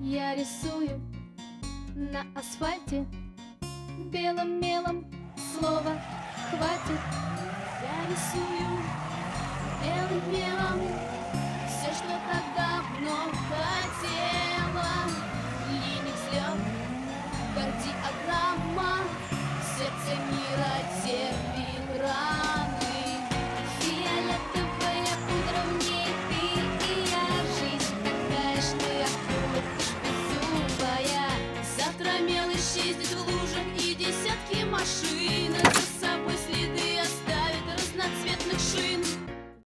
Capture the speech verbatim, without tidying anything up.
Я рисую на асфальте белым мелом, слова хватит. Я рисую